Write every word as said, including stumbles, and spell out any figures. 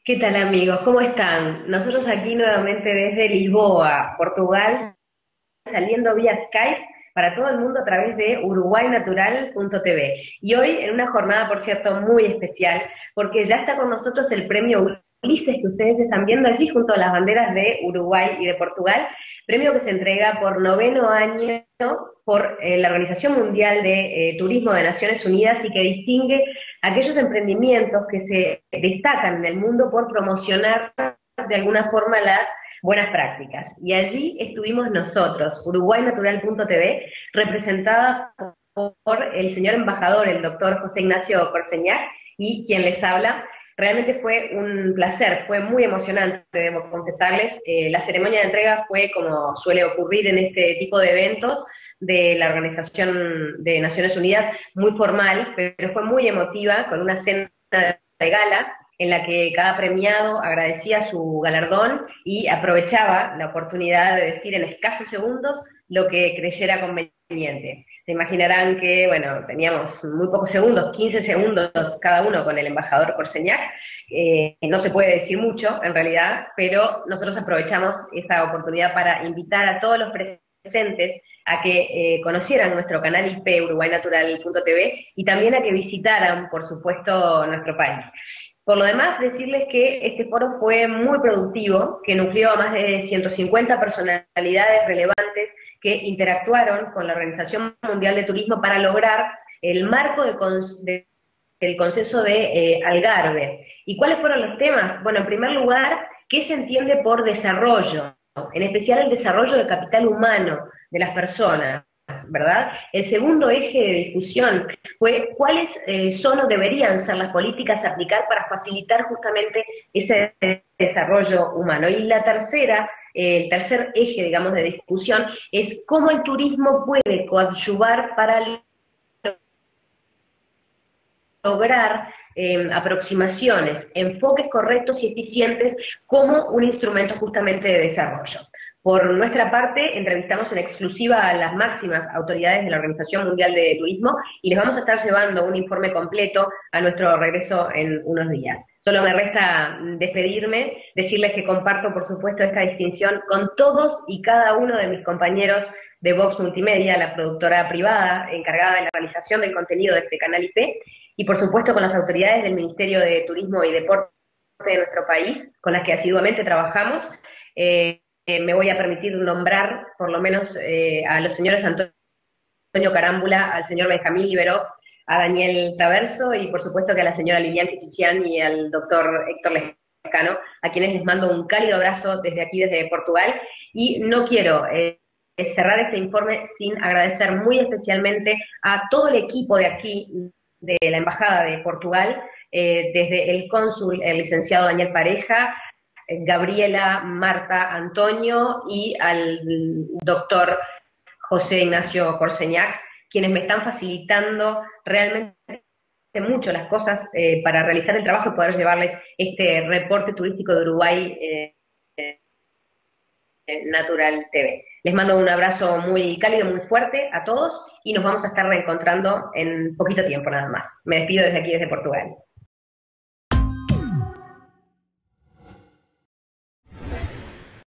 ¿Qué tal amigos? ¿Cómo están? Nosotros aquí nuevamente desde Lisboa, Portugal, saliendo vía Skype para todo el mundo a través de uruguay natural punto t v. Y hoy en una jornada, por cierto, muy especial, porque ya está con nosotros el premio Ulises que ustedes están viendo allí junto a las banderas de Uruguay y de Portugal, premio que se entrega por noveno año por eh, la Organización Mundial de eh, Turismo de Naciones Unidas y que distingue aquellos emprendimientos que se destacan en el mundo por promocionar de alguna forma las buenas prácticas. Y allí estuvimos nosotros, uruguay natural punto t v, representada por el señor embajador, el doctor José Ignacio Corseñac, y quien les habla. Realmente fue un placer, fue muy emocionante, debo confesarles. Eh, la ceremonia de entrega fue como suele ocurrir en este tipo de eventos de la Organización de Naciones Unidas, muy formal, pero fue muy emotiva, con una cena de gala, en la que cada premiado agradecía su galardón y aprovechaba la oportunidad de decir en escasos segundos lo que creyera conveniente. Se imaginarán que, bueno, teníamos muy pocos segundos, quince segundos cada uno con el embajador Corseñac, eh, no se puede decir mucho en realidad, pero nosotros aprovechamos esa oportunidad para invitar a todos los presentes a que eh, conocieran nuestro canal I P uruguay natural punto t v y también a que visitaran, por supuesto, nuestro país. Por lo demás, decirles que este foro fue muy productivo, que nucleó a más de ciento cincuenta personalidades relevantes que interactuaron con la Organización Mundial de Turismo para lograr el marco de, de, del consenso de eh, Algarve. ¿Y cuáles fueron los temas? Bueno, en primer lugar, ¿qué se entiende por desarrollo? En especial el desarrollo de capital humano de las personas, ¿verdad? El segundo eje de discusión fue cuáles eh, son o deberían ser las políticas a aplicar para facilitar justamente ese desarrollo humano. Y la tercera, eh, el tercer eje, digamos, de discusión es cómo el turismo puede coadyuvar para lograr eh, aproximaciones, enfoques correctos y eficientes como un instrumento justamente de desarrollo. Por nuestra parte, entrevistamos en exclusiva a las máximas autoridades de la Organización Mundial de Turismo y les vamos a estar llevando un informe completo a nuestro regreso en unos días. Solo me resta despedirme, decirles que comparto, por supuesto, esta distinción con todos y cada uno de mis compañeros de Vox Multimedia, la productora privada encargada de la realización del contenido de este canal I P, y por supuesto con las autoridades del Ministerio de Turismo y Deporte de nuestro país, con las que asiduamente trabajamos. Eh, eh, me voy a permitir nombrar por lo menos eh, a los señores Antonio Carámbula, al señor Benjamín Liberó, a Daniel Traverso y por supuesto que a la señora Lilian Kichichian y al doctor Héctor Lescano, a quienes les mando un cálido abrazo desde aquí, desde Portugal, y no quiero eh, cerrar este informe sin agradecer muy especialmente a todo el equipo de aquí, de la Embajada de Portugal, eh, desde el cónsul, el licenciado Daniel Pareja, Gabriela, Marta, Antonio y al doctor José Ignacio Corseñac, quienes me están facilitando realmente mucho las cosas eh, para realizar el trabajo y poder llevarles este reporte turístico de Uruguay eh, eh, Natural T V. Les mando un abrazo muy cálido, muy fuerte a todos y nos vamos a estar reencontrando en poquito tiempo nada más. Me despido desde aquí, desde Portugal.